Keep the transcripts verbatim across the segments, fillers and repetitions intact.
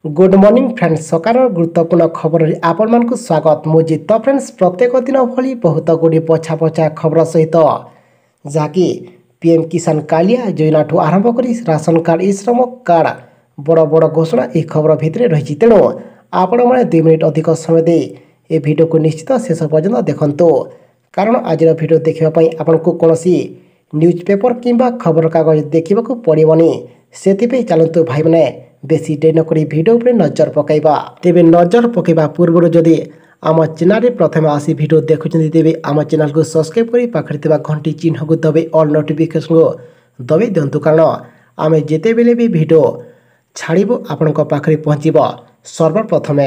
Good morning friends सकार गुरुत्वपूर्ण खबर आपण को स्वागत मुझे तो फ्रेंड्स प्रत्येक दिन भली बहुत गुड़ी पछा पछा खबर सहित जहाँकि पीएम किसान कालिया योजना ठू आरंभ कर राशन कार्ड ई श्रम कार्ड बड़ बड़ घोषणा यह खबर भितर रही तेणु आपण मैंने दुई मिनिट अधिक समय दे ए वीडियो को निश्चित शेष पर्यंत देखु कारण आज वीडियो देखापी आपन को कौन न्यूज पेपर किंबा खबर कागज देखा पड़ोनी से चलतु भाई मैंने बेसी डे नक भिडियो पर नजर पकईबा तेबे नजर पकईबा पूर्व जदि आम चैनल प्रथम आसी भिडियो देखुं तेबे आम चैनल को सब्सक्राइब कर पाखे घंटी चिन्ह को दबे ऑल नोटिफिकेशन को दबे दिंतु कारण आम जिते बेले भी भिडियो छाड़बू आपण पाखे पहुँचब सर्वप्रथमे।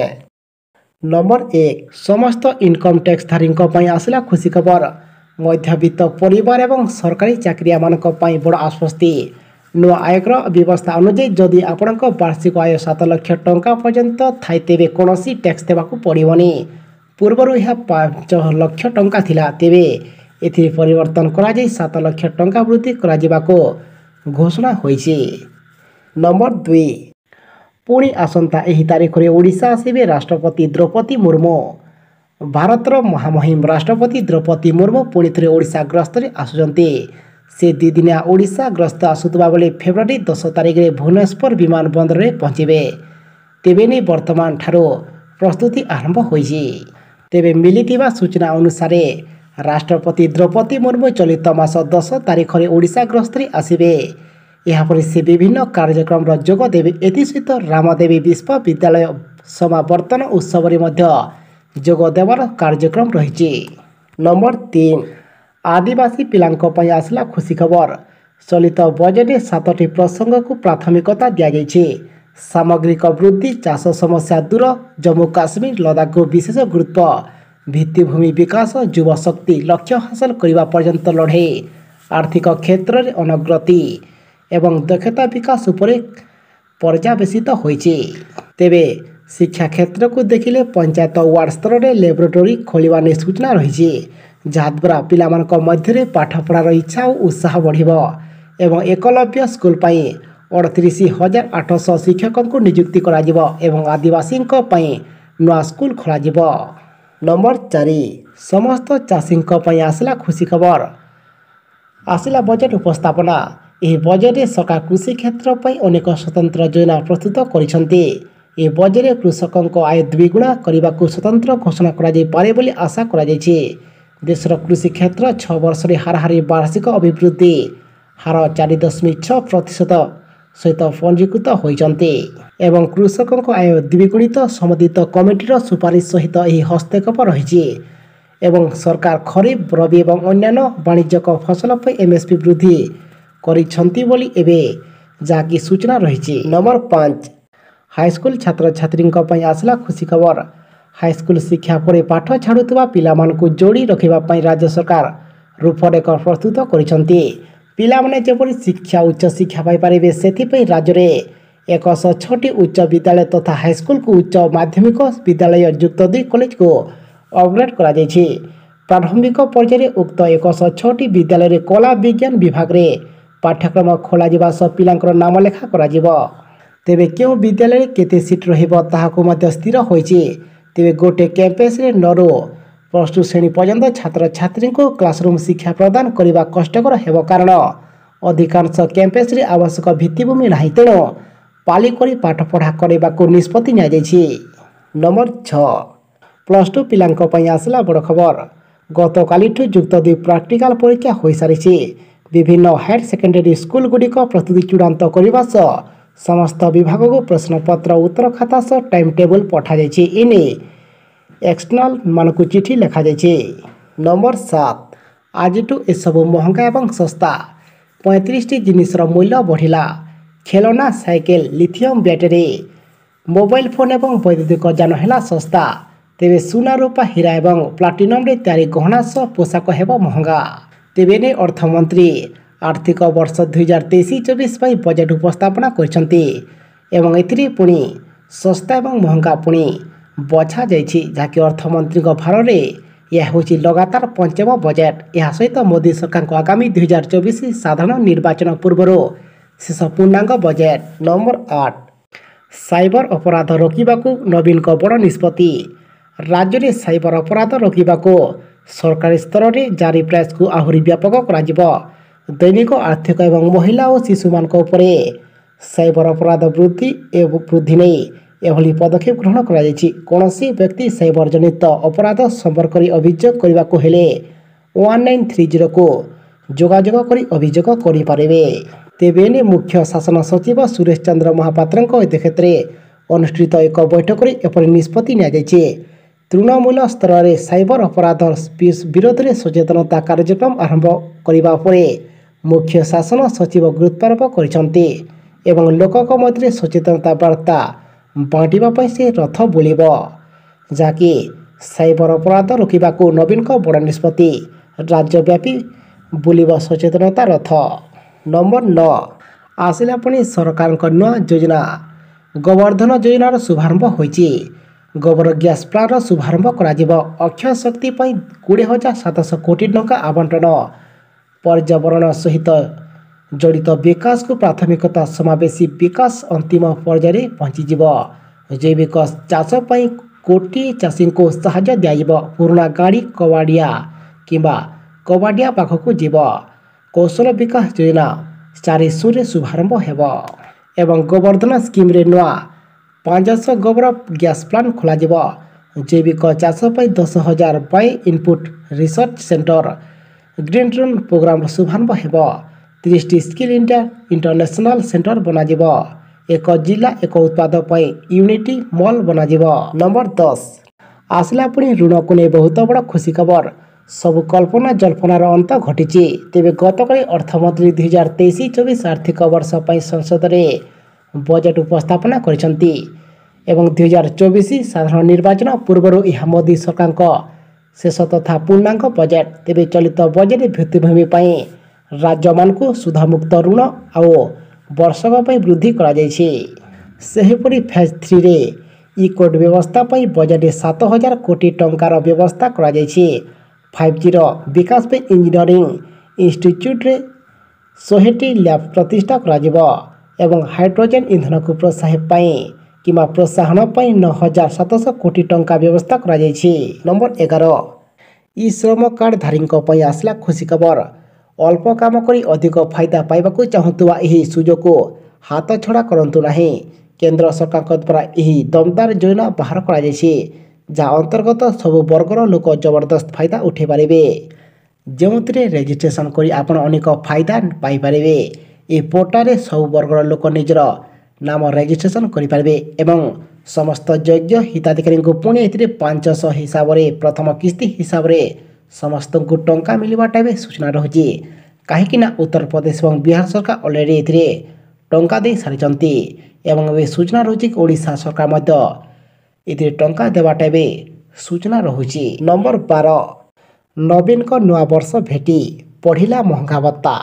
नंबर एक समस्त इनकम टैक्स धारी आसला खुशी खबर मध्यवित्त परिवार एवं सरकारी चाकरिया मानक बड़ आश्वस्ति नुआ आयकर व्यवस्था अनुଯାयी जदि आपण वार्षिक आय सात लाख टंका पर्यंत थाई तेबे कौन टैक्स देवाक पड़ोनी पूर्वर यह पांच लाख टंका थिला तेबे एथिरे परिवर्तन करा जाय सात लाख टंका वृद्धि करा जिबाको घोषणा होईछि। नंबर दुई पुणी आसंता एही तारीख रे ओडिशा आसिबे राष्ट्रपति द्रौपदी मुर्मू भारतर महामहिम राष्ट्रपति द्रौपदी मुर्मू पुणी थे ओडिशा गस्त आसुचंती से दी दिनिया ओडिशा गस्त आसुवा बेले फेब्रुआरी दस तारिख में भुवनेश्वर विमान बंदर में पहुँचे तेबे नहीं वर्तमान ठारो प्रस्तुति आरंभ होईछि। तेबे मिलिथिबा सूचना अनुसार राष्ट्रपति द्रौपदी मुर्मू चलित मास दस तारिख में ओडिशा गस्त आसबे यापर से विभिन्न कार्यक्रम जोग देवे एसहित रामदेवी विश्वविद्यालय समावर्तन उत्सव जोग देवार कार्यक्रम रही। नंबर तीन आदिवासी पिलांको पई आसला खुशी खबर चलित बजेट सातटी प्रसंग को प्राथमिकता दि जाइए सामग्रिक वृद्धि चाष समस्या दूर जम्मू काश्मीर लद्दाख को विशेष गुरुत्व भित्तिभूमि विकास युवा शक्ति लक्ष्य हासिल करने पर्यंत लड़े आर्थिक क्षेत्र में अनग्रति एवं दक्षता विकास उपरे पर्यवेसित होइछि। तेबे शिक्षा क्षेत्र को देखिले पंचायत वार्ड स्तर में लैबोरेटरी खोलिबा ने सूचना रही जहाद्वारा पिलामानक मध्य पाठपढ़ार इच्छा और उत्साह बढ़िबो एवं एकलव्य स्कूल पाई अड़तीस हजार आठश शिक्षकों को नियुक्ति करा जिवो एवं आदिवासी नुआ स्कूल खोल जिवो। नंबर चारि समस्त चाषी आसला खुशी खबर आसला बजेट उपस्थापना यह बजेट सरकार कृषि क्षेत्र पर अनेक स्वतंत्र योजना प्रस्तुत करिसेंती ए बजेट कृषकों आय द्विगुणा करने को स्वतंत्र घोषणा कर आशा कर देशर कृषि क्षेत्र छह वर्ष में हाराहारी वार्षिक अभिवृद्धि हार चार दशमिक छः प्रतिशत सहित पंजीकृत होती एवं कृषकों आय द्विगुणित सम्बोधित कमिटीर सुपारिश सहित यह हस्तक्षेप रही एवं सरकार खरीफ रबी और अन्यान्य वाणिज्यिक फसल पर एमएसपी वृद्धि करिसेंती बोली एबे जाकी सूचना रही। नंबर पाँच हाईस्कूल छात्र छात्री आसला खुशी खबर हाईस्कूल शिक्षा पर पाठ छाड़ुवा पिलामानकु जोड़ी रखिबा राज्य सरकार रूपरेख प्रस्तुत करिसेंती पिलामाने जेपरि शिक्षा उच्च शिक्षा पाई पारिबे सेथिपई राज्य में एक सौ छटी उच्च विद्यालय तथा तो हाईस्कूल को उच्च माध्यमिक विद्यालय युक्त दुई कॉलेज को अपग्रेड करा जायछि। प्रारंभिक पर्यायर उक्त एक सौ छटी विद्यालय रे कला विज्ञान विभाग रे पाठ्यक्रम खोल सह पिलांकर नाम लेखा करा जिवो तेबे क्यों विद्यालय केते सीट रहिबो ताहाको मध्य स्थिर होइछि। तेबे गोटे कैंपस रे नौ प्लस टू श्रेणी पर्यंत छात्र छात्री को क्लासरूम शिक्षा प्रदान करने कष्टकर हेब कारण अधिकांश कैंपस रे आवश्यक भित्तिभूमि नहीं तेणु पाली करी पाठ पढ़ा करने को निष्पत्ति नि जाइछि। नंबर छः प्लस टू पिलांको पई आसला बड़ खबर गत कालिठु युक्त दुई प्राक्टिकल परीक्षा हो सारी विभिन्न हायर सेकेंडरी स्कूल गुड़िक प्रस्तुति चूड़ांत करने सह समस्त विभाग को प्रश्नपत्र उत्तर खाता सह टाइम टेबल पठा जाइछि इने एक्सटर्नाल मानक चिठी लिखा जाइछि। नंबर सात आज एसबू महंगा एवं सस्ता पैंतीस टी जिनिसर मूल्य बढ़िला खेलना cycle lithium battery mobile phone एवं वैद्युतिक जान है सस्ता तेबे सुना रूपा हीरा एवं प्लाटिनम रे तैयारी गहना सह पोशाक हेब महंगा तेबे ने अर्थमंत्री आर्थिक वर्ष दुई हजार तेईस चौबीस बजेट उपस्थापना करछंती एवं एथिरे पुणी सस्ता एवं महंगा पुणी बछा जाइछि जहाँकि अर्थमंत्री भार में यह होछि लगातार पंचम बजेट यह सहित मोदी सरकार को आगामी दुई हजार चौबीस साधारण निर्वाचन पूर्व शेष पूर्णांग बजेट। नंबर आठ ସାଇବର ଅପରାଧ ରୋକିବାକୁ ନବୀନଙ୍କ ବଡ଼ ନିଷ୍ପତ୍ତି। ରାଜ୍ୟରେ ସାଇବର ଅପରାଧ ରୋକିବାକୁ ସରକାରୀ ସ୍ତରରେ ଜାରି ପ୍ରୟାସକୁ ଆହୁରି ବ୍ୟାପକ କରାଯିବ। ଦୈନିକ ଆର୍ଥିକ ଏବଂ ମହିଳା ଓ ଶିଶୁମାନଙ୍କ ଉପରେ ସାଇବର ଅପରାଧ ବୃଦ୍ଧି ବୃଦ୍ଧି ନେଇ ଏଭଳି ପଦକ୍ଷେପ ଗ୍ରହଣ କରାଯାଇଛି। କୌଣସି ବ୍ୟକ୍ତି ସାଇବର ଜନିତ ଅପରାଧ ସମ୍ପର୍କରେ ଅଭିଯୋଗ କରିବାକୁ ହେଲେ ୱାନ୍ ନାଇନ୍ ଥ୍ରୀ ଜିରୋକୁ ଯୋଗାଯୋଗ କରି ଅଭିଯୋଗ କରିପାରିବେ। ତେବେ ଏନେ ମୁଖ୍ୟ ଶାସନ ସଚିବ ସୁରେଶ ଚନ୍ଦ୍ର ମହାପାତ୍ରଙ୍କ ଅଧ୍ୟକ୍ଷତାରେ ଅନୁଷ୍ଠିତ ଏକ ବୈଠକରେ ଏପରି ନିଷ୍ପତ୍ତି ନିଆଯାଇଛି। ତୃଣମୂଳ ସ୍ତରରେ ସାଇବର ଅପରାଧ ବିରୋଧରେ ସଚେତନତା କାର୍ଯ୍ୟକ୍ରମ ଆରମ୍ଭ କରିବା ଉପରେ ମୁଖ୍ୟ ଶାସନ ସଚିବ ଗୁରୁତ୍ୱାରୋପ କରିଛନ୍ତି ଏବଂ ଲୋକଙ୍କ ମଧ୍ୟରେ ସଚେତନତା ବାର୍ତ୍ତା ବାଣ୍ଟିବା ପାଇଁ ସେ ରଥ ବୁଲିବ, ଯାହାକି ସାଇବର ଅପରାଧ ରୋକିବାକୁ ନବୀନଙ୍କ ବଡ଼ ନିଷ୍ପତ୍ତି। ରାଜ୍ୟବ୍ୟାପୀ ବୁଲିବ ସଚେତନତା ରଥ। ନମ୍ବର ନଅ ଆସିଲା ପୁଣି ସରକାରଙ୍କ ନୂଆ ଯୋଜନା। ଗୋବର୍ଦ୍ଧନ ଯୋଜନାର ଶୁଭାରମ୍ଭ ହୋଇଛି। ଗୋବର ଗ୍ୟାସ୍ ପ୍ଲାଣ୍ଟର ଶୁଭାରମ୍ଭ କରାଯିବ। ଅକ୍ଷୟ ଶକ୍ତି ପାଇଁ କୋଡ଼ିଏ ହଜାର ସାତଶହ କୋଟି ଟଙ୍କା ଆବଣ୍ଟନ। ପର୍ଯ୍ୟାବରଣ ସହିତ ଜଡ଼ିତ ବିକାଶକୁ ପ୍ରାଥମିକତା ସମାବେଶୀ ବିକାଶ ଅନ୍ତିମ ପର୍ଯ୍ୟାୟରେ ପହଞ୍ଚିଯିବ। ଜୈବିକ ଚାଷ ପାଇଁ କୋଟିଏ ଚାଷୀଙ୍କୁ ସାହାଯ୍ୟ ଦିଆଯିବ। ପୁରୁଣା ଗାଡ଼ି କବାଡ଼ିଆ କିମ୍ବା କବାଡ଼ିଆ ପାଖକୁ ଯିବ। କୌଶଳ ବିକାଶ ଯୋଜନା ଚାରି ଶୂନରେ ଶୁଭାରମ୍ଭ ହେବ ଏବଂ ଗୋବର୍ଦ୍ଧନ ସ୍କିମ୍ରେ ନୂଆ ପାଞ୍ଚଶହ ଗୋବର ଗ୍ୟାସ୍ ପ୍ଲାଣ୍ଟ ଖୋଲାଯିବ। ଜୈବିକ ଚାଷ ପାଇଁ ଦଶ ହଜାର bio input research center green ରୁନ୍ ପ୍ରୋଗ୍ରାମର ଶୁଭାରମ୍ଭ ହେବ। ତିରିଶଟି ସ୍କିଲ୍ ଇଣ୍ଡିଆ ଇଣ୍ଟରନ୍ୟାସନାଲ ସେଣ୍ଟର ବନାଯିବ। ଏକ ଜିଲ୍ଲା ଏକ ଉତ୍ପାଦ ପାଇଁ ୟୁନିଟି ମଲ୍ ବନାଯିବ। ନମ୍ବର ଦଶ ଆସିଲା ପୁଣି ଋଣକୁ ନେଇ ବହୁତ ବଡ଼ ଖୁସି ଖବର। ସବୁ କଳ୍ପନା ଜଳ୍ପନାର ଅନ୍ତ ଘଟିଛି। ତେବେ ଗତକାଲି ଅର୍ଥମନ୍ତ୍ରୀ ଦୁଇ ହଜାର ତେଇଶ ଚବିଶ ଆର୍ଥିକ ବର୍ଷ ପାଇଁ ସଂସଦରେ ବଜେଟ୍ ଉପସ୍ଥାପନା କରିଛନ୍ତି ଏବଂ ଦୁଇ ହଜାର ଚବିଶ ସାଧାରଣ ନିର୍ବାଚନ ପୂର୍ବରୁ ଏହା ମୋଦି ସରକାରଙ୍କ ଶେଷ ତଥା ପୂର୍ଣ୍ଣାଙ୍ଗ ବଜେଟ୍। ତେବେ ଚଳିତ ବଜେଟ୍ ଭିତ୍ତିଭୂମି ପାଇଁ ରାଜ୍ୟମାନଙ୍କୁ ସୁଧମୁକ୍ତ ଋଣ ଆଉ ବର୍ଷକ ପାଇଁ ବୃଦ୍ଧି କରାଯାଇଛି। ସେହିପରି ଫେଜ୍ ଥ୍ରୀରେ ଇ କୋର୍ଟ ବ୍ୟବସ୍ଥା ପାଇଁ ବଜେଟ୍ରେ ସାତ ହଜାର କୋଟି ଟଙ୍କାର ବ୍ୟବସ୍ଥା କରାଯାଇଛି। ଫାଇଭ୍ ଜିର ବିକାଶ ପାଇଁ ଇଞ୍ଜିନିୟରିଂ ଇନଷ୍ଟିଚ୍ୟୁଟ୍ରେ ଶହେଟି ଲ୍ୟାବ୍ ପ୍ରତିଷ୍ଠା କରାଯିବ ଏବଂ ହାଇଡ୍ରୋଜେନ୍ ଇନ୍ଧନକୁ ପ୍ରୋତ୍ସାହନ ପାଇଁ କିମ୍ବା ପ୍ରୋତ୍ସାହନ ପାଇଁ ନଅ ହଜାର ସାତଶହ କୋଟି ଟଙ୍କା ବ୍ୟବସ୍ଥା କରାଯାଇଛି। ନମ୍ବର ଏଗାର ଇ ଶ୍ରମ କାର୍ଡଧାରୀଙ୍କ ପାଇଁ ଆସିଲା ଖୁସି ଖବର। ଅଳ୍ପ କାମ କରି ଅଧିକ ଫାଇଦା ପାଇବାକୁ ଚାହୁଁଥିବା ଏହି ସୁଯୋଗକୁ ହାତଛଡ଼ା କରନ୍ତୁ ନାହିଁ। କେନ୍ଦ୍ର ସରକାରଙ୍କ ଦ୍ୱାରା ଏହି ଦମଦାର ଯୋଜନା ବାହାର କରାଯାଇଛି, ଯାହା ଅନ୍ତର୍ଗତ ସବୁ ବର୍ଗର ଲୋକ ଜବରଦସ୍ତ ଫାଇଦା ଉଠାଇ ପାରିବେ, ଯେଉଁଥିରେ ରେଜିଷ୍ଟ୍ରେସନ କରି ଆପଣ ଅନେକ ଫାଇଦା ପାଇପାରିବେ। ଏହି ପୋର୍ଟାଲରେ ସବୁ ବର୍ଗର ଲୋକ ନିଜର ନାମ ରେଜିଷ୍ଟ୍ରେସନ କରିପାରିବେ ଏବଂ ସମସ୍ତ ଯୋଗ୍ୟ ହିତାଧିକାରୀଙ୍କୁ ପୁଣି ଏଥିରେ ପାଞ୍ଚଶହ ହିସାବରେ ପ୍ରଥମ କିସ୍ତି ହିସାବରେ ସମସ୍ତଙ୍କୁ ଟଙ୍କା ମିଳିବାଟା ଏବେ ସୂଚନା ରହିଛି। କାହିଁକିନା ଉତ୍ତରପ୍ରଦେଶ ଏବଂ ବିହାର ସରକାର ଅଲରେଡ଼ି ଏଥିରେ ଟଙ୍କା ଦେଇ ସାରିଛନ୍ତି ଏବଂ ଏବେ ସୂଚନା ରହିଛି କି ଓଡ଼ିଶା ସରକାର ମଧ୍ୟ ଏଥିରେ ଟଙ୍କା ଦେବାଟା ଏବେ ସୂଚନା ରହୁଛି। ନମ୍ବର ବାର ନବୀନଙ୍କ ନୂଆବର୍ଷ ଭେଟି ବଢ଼ିଲା ମହଙ୍ଗା ଭତ୍ତା।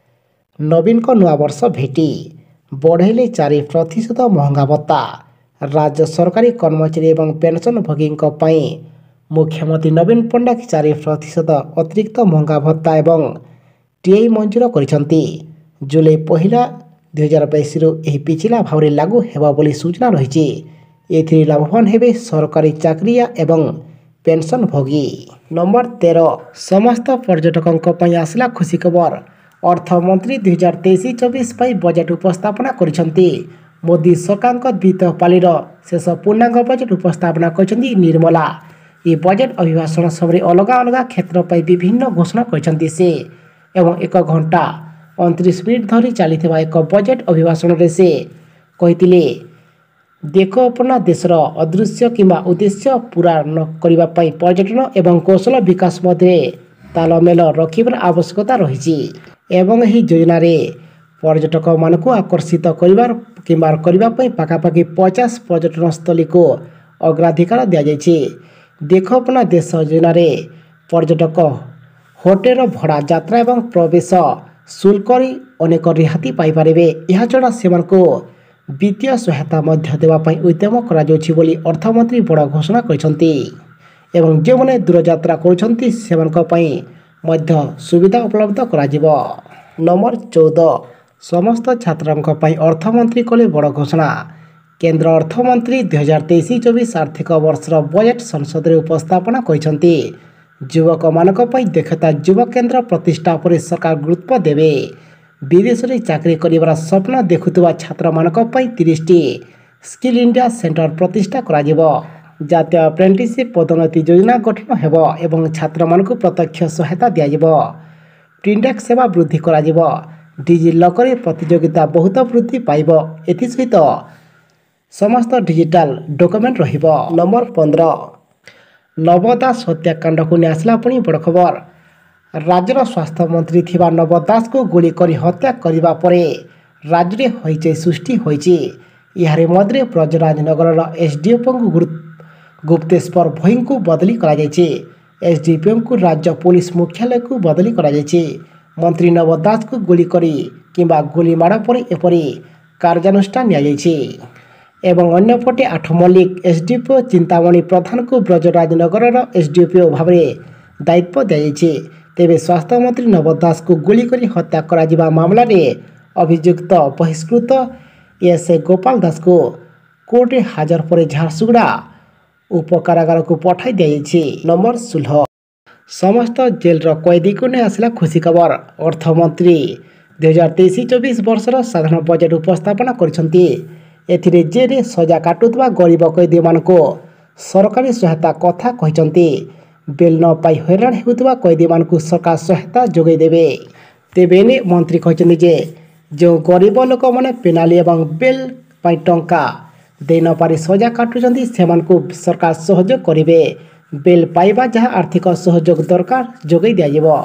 ନବୀନଙ୍କ ନୂଆବର୍ଷ ଭେଟି ବଢ଼େଇଲେ ଚାରି ପ୍ରତିଶତ ମହଙ୍ଗା ଭତ୍ତା। ରାଜ୍ୟ ସରକାରୀ କର୍ମଚାରୀ ଏବଂ ପେନ୍ସନଭୋଗୀଙ୍କ ପାଇଁ ମୁଖ୍ୟମନ୍ତ୍ରୀ ନବୀନ ପଟ୍ଟନାୟକ ଚାରି ପ୍ରତିଶତ ଅତିରିକ୍ତ ମହଙ୍ଗା ଭତ୍ତା ଏବଂ ଟିଆଇ ମଞ୍ଜୁର କରିଛନ୍ତି। ଜୁଲାଇ ପହିଲା ଦୁଇ ହଜାର ବାଇଶରୁ ଏହି ପିଛିଲା ଭାବରେ ଲାଗୁ ହେବ ବୋଲି ସୂଚନା ରହିଛି। ଏଥିରେ ଲାଭବାନ ହେବେ ସରକାରୀ ଚାକିରିଆ ଏବଂ ପେନ୍ସନଭୋଗୀ। ନମ୍ବର ତେର ସମସ୍ତ ପର୍ଯ୍ୟଟକଙ୍କ ପାଇଁ ଆସିଲା ଖୁସି ଖବର। ଅର୍ଥମନ୍ତ୍ରୀ ଦୁଇ ହଜାର ତେଇଶ ଚବିଶ ପାଇଁ ବଜେଟ୍ ଉପସ୍ଥାପନା କରିଛନ୍ତି। ମୋଦି ସରକାରଙ୍କ ଦ୍ୱିତୀୟ ପାଳିର ଶେଷ ପୂର୍ଣ୍ଣାଙ୍ଗ ବଜେଟ୍ ଉପସ୍ଥାପନା କରିଛନ୍ତି ନିର୍ମଲା। ଏହି ବଜେଟ୍ ଅଭିଭାଷଣ ସମୟରେ ଅଲଗା ଅଲଗା କ୍ଷେତ୍ର ପାଇଁ ବିଭିନ୍ନ ଘୋଷଣା କରିଛନ୍ତି ସେ ଏବଂ ଏକ ଘଣ୍ଟା ଅଣତିରିଶ ମିନିଟ୍ ଧରି ଚାଲିଥିବା ଏକ ବଜେଟ୍ ଅଭିଭାଷଣରେ ସେ କହିଥିଲେ, ଦେଖ ଅପନା ଦେଶର ଅଦୃଶ୍ୟ କିମ୍ବା ଉଦ୍ଦେଶ୍ୟ ପୂରଣ କରିବା ପାଇଁ ପର୍ଯ୍ୟଟନ ଏବଂ କୌଶଳ ବିକାଶ ମଧ୍ୟରେ ତାଳମେଳ ରଖିବାର ଆବଶ୍ୟକତା ରହିଛି ଏବଂ ଏହି ଯୋଜନାରେ ପର୍ଯ୍ୟଟକମାନଙ୍କୁ ଆକର୍ଷିତ କରିବା କିମ୍ବା କରିବା ପାଇଁ ପାଖାପାଖି ପଚାଶ ପର୍ଯ୍ୟଟନସ୍ଥଳୀକୁ ଅଗ୍ରାଧିକାର ଦିଆଯାଇଛି। ଦେଖ ଅପନା ଦେଶ ଯୋଜନାରେ ପର୍ଯ୍ୟଟକ ହୋଟେଲ ଭଡ଼ା, ଯାତ୍ରା ଏବଂ ପ୍ରବେଶ ଶୁଳ୍କରେ ଅନେକ ରିହାତି ପାଇପାରିବେ। ଏହାଛଡ଼ା ସେମାନଙ୍କୁ ବିତ୍ତୀୟ ସହାୟତା ମଧ୍ୟ ଦେବା ପାଇଁ ଉଦ୍ୟମ କରାଯାଉଛି ବୋଲି ଅର୍ଥମନ୍ତ୍ରୀ ବଡ଼ ଘୋଷଣା କରିଛନ୍ତି ଏବଂ ଯେଉଁମାନେ ଦୂରଯାତ୍ରା କରୁଛନ୍ତି ସେମାନଙ୍କ ପାଇଁ ମଧ୍ୟ ସୁବିଧା ଉପଲବ୍ଧ କରାଯିବ। ନମ୍ବର ଚଉଦ ସମସ୍ତ ଛାତ୍ରଙ୍କ ପାଇଁ ଅର୍ଥମନ୍ତ୍ରୀ କଲେ ବଡ଼ ଘୋଷଣା। केन्द्र अर्थमंत्री दुई हजार तेईस चौबीस आर्थिक वर्षर बजेट संसद में उपस्थापना करछन्ती। युवक मानक पई दक्षता युवक केन्द्र प्रतिष्ठा पर सरकार गुरुत्व देवे। विदेश में चाकरी करिवार स्वप्न देखुवा छात्र मानक पई तीस टी स्किल इंडिया सेंटर प्रतिष्ठा करा जिवो। जातीय अप्रेंटिसशिप पदोन्नति योजना गठन हेबो एवं छात्र मानक प्रत्यक्ष सहायता दिया जिवो। प्रिंटेक सेवा वृद्धि करा जिवो। डिजि लकर प्रतियोगिता बहुत वृद्धि पाइबो। एथि सहित समस्त डिजिटल डॉक्यूमेंट रहिबो। नंबर पंद्रह नव दास हत्याकांड को आसला पुणी बड़ खबर। राज्यर स्वास्थ्य मंत्री थिबा नव दास को गुली करी हत्या करिबा परे राज्य में हईचई सृष्टि होईची। यारे मध्य ब्रजराजनगर एसडीएफ को गुप्तेश्वर भोई को बदली करा जायछि। एसडीपीएम को राज्य पुलिस मुख्यालय को बदली करा जायछि। मंत्री नव दास को गुली करी किंबा गुली माड़ पर एपरी कार्यानुष्ठान निया जायछि। एवं अन्यपटे आठ मल्लिक एसडीपीओ चिंतामणि प्रधान को ब्रजराजनगर एसडीपीओ भाव में दायित्व दिया। तेबे स्वास्थ्य मंत्री नव दास को गुली करी हत्या करा जिबा मामला रे अभियुक्त बहिष्कृत एसए गोपाल दास को कोर्ट में हाजर पर झारसुगुड़ा उपकारागार को पठाई दिया। नंबर सोलह समस्त जेल कैदी को नहीं आसला खुशी खबर। अर्थमंत्री दुई हजार तेईस चौबीस वर्षर साधारण बजेट उपस्थापना करछन्ती। एथिरे जेरे सजा काटुवा गरीब कैदी मानक सरकारी सहायता कथा कहते। बेल न पाई हैरान होता कैदी मानक सरकार सहायता जोगाई देवे। तेबे ने मंत्री कहते जे जो गरीब लोक मैंने पेनाली और बेल पाई टंका दे न पारी सजा काटुचंती सेमानकु सरकार सहयोग करिवे। बेल पाइबा जहाँ आर्थिक सहयोग दरकार जोगाई दिया।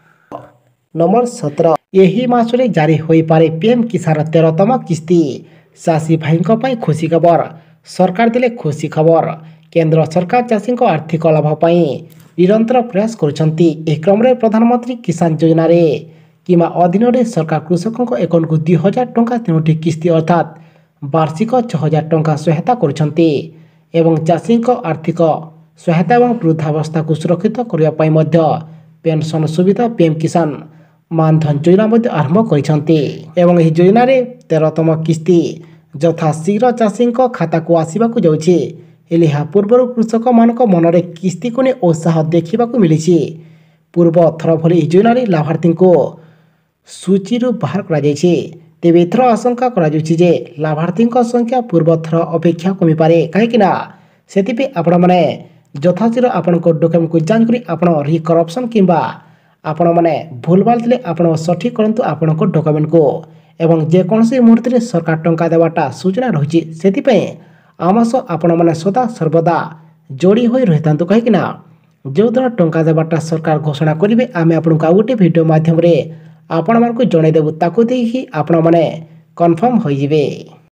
नंबर सत्रह यही मासरे जारी होई पारे पीएम किसान तेरहतम किस्ती। चाषी भाई खुशी खबर। सरकार दिले खुशी खबर। केंद्र सरकार चाषी आर्थिक लाभ पाई निरंतर प्रयास करुछंती। एह क्रम रे प्रधानमंत्री किसान योजना रे किमा अधीन रे सरकार कृषकों को एकन को दुई हजार टंका तीनोटी किस्ती अर्थात वार्षिक छह हजार टंका सहायता करुछंती एवं चाषी आर्थिक सहायता और वृद्धावस्था को सुरक्षित करने पेंशन सुविधा पीएम किसान मानधन योजना मध्य आरंभ करिसेंती। एवं यह योजना रे तेरहतम किस्ती यथाशीघ्र चाषी खाता को आसवा जाउछि। हेले या पूर्व कृषक मानक मनरे किस्ती को ने उत्साह देखा मिली। पूर्व थर भली योजना रे लाभार्थी को सूची बाहर करा जायछि। तेबे एथर आशंका करा जाउछि जे लाभार्थी संख्या पूर्व थर अपेक्षा कमी पारे कहीं से आपण मैंने यथाशीघ्र आपण डॉक्यूमेंट को जांच करी आपण रिकरप्शन किंबा आपण मैंने भूलभाल थे आपण सठिक करंतु आपण डॉक्यूमेंट को एवं जेकोसी मुहूर्त में सरकार टंका देवाटा सूचना रही से आम सह आपण मैंने सदा सर्वदा जोड़ी हो रही था कहीं जो दिन टंका देवाटा सरकार घोषणा करेंगे आम आपको आउ गोटे भिडियो माध्यम आपण मानक जनईदेवु ताकू देखिए आपण मैंने कन्फर्म हो।